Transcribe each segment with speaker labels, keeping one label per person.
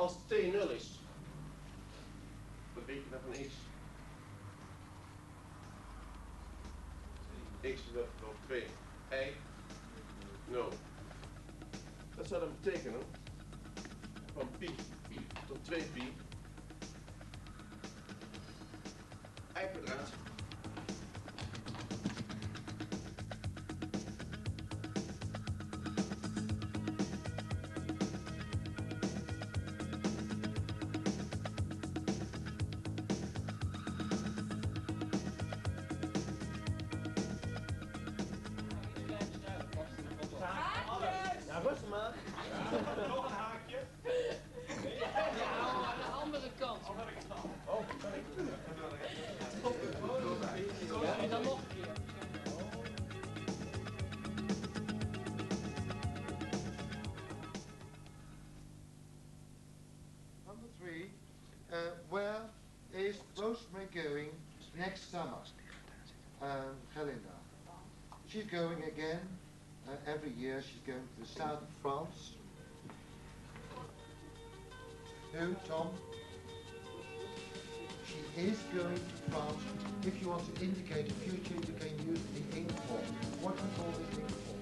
Speaker 1: als t 0 is, wat weet je dat van x? X is dat op 2. Y 0. Dat zou dan betekenen van pi tot 2 pi y kwadraat ja, rustig maar.
Speaker 2: Nog een haakje.
Speaker 3: Ja, aan de andere kant.
Speaker 1: Oh, sorry.
Speaker 3: Ja, en dan nog een keer.
Speaker 4: Number 3, where is Rosemary going next summer? Gelinda. She's going again. Every year she's going to the south of France. Who, Tom? She is going to France. If you want to indicate the future, you can use the ink form. What do we call this ink form?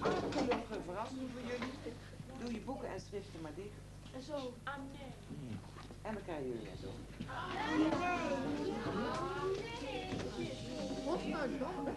Speaker 5: Ik heb nog een verrassing voor jullie. Doe je boeken en schriften maar dicht.
Speaker 6: En zo. Ah, nee.
Speaker 5: En dan krijgen jullie het ook.
Speaker 6: Wat nou dan?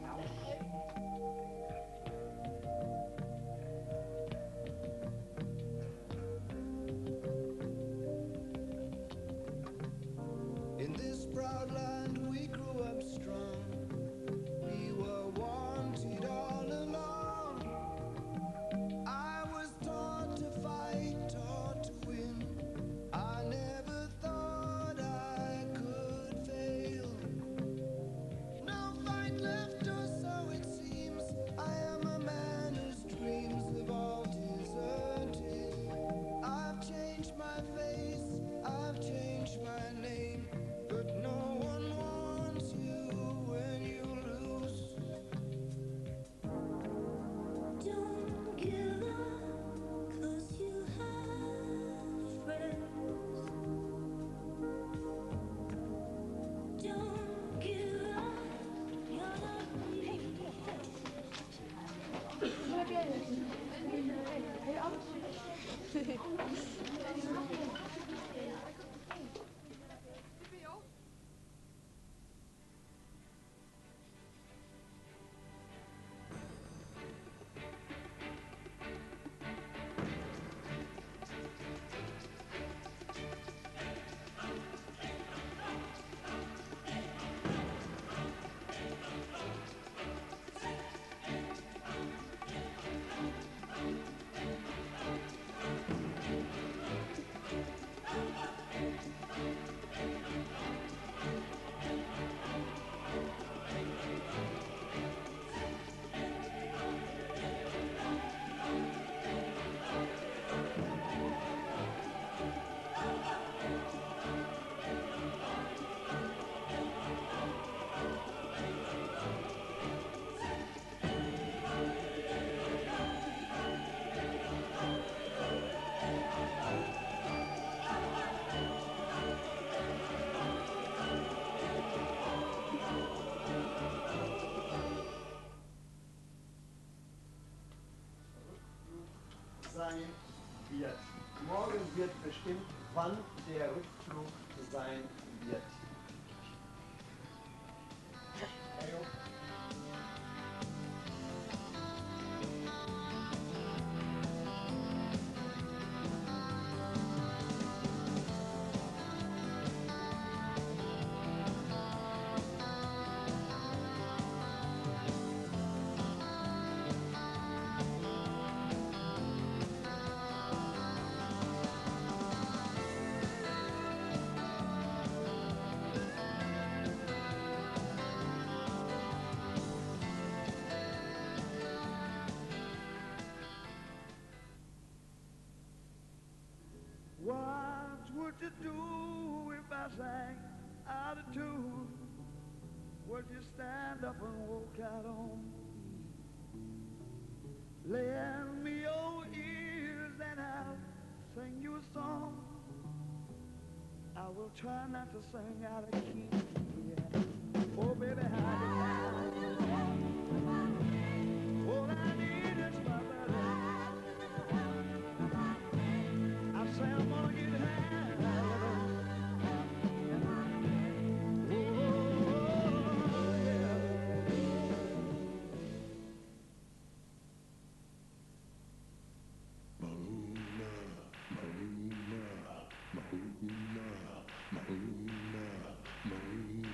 Speaker 7: In this proud land we grew up strong. We were wanted all along. I was taught to fight, taught to win. I never thought I could fail. No fight left, or so it seems. I am a man whose dreams have all deserted. I've changed my face, I've changed my name. But no one wants you when you lose.
Speaker 8: Don't give up, 'cause you have friends. Don't give up, you're not weak.
Speaker 6: Wat heb jij dus? Heb je alles?
Speaker 9: Sein wird. Morgen wird bestimmt, wann der Rückflug sein wird.
Speaker 10: What would you do if I sang out of tune? Would you stand up and walk out on me? Lend me your ears and I'll sing you a song. I will try not to sing out of key. Yeah. Oh, baby, how do you all I need is my buddy. I say I'm gonna get high. Oh, yeah.
Speaker 7: Mahuna, Mahuna, Mahuna, Mahuna.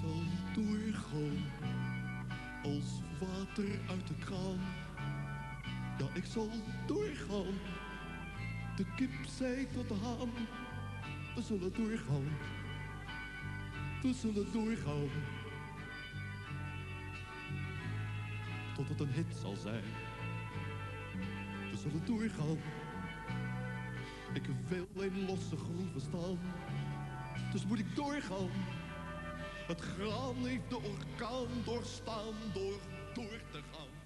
Speaker 11: zal doorgaan als water uit de kraan. Ja, ik zal doorgaan. De kip zei tot de haan. We zullen doorgaan. We zullen doorgaan. Tot het een hit zal zijn. We zullen doorgaan. Ik wil in losse groeven staan. Dus moet ik doorgaan. Het graan heeft de orkaan doorstaan door te gaan.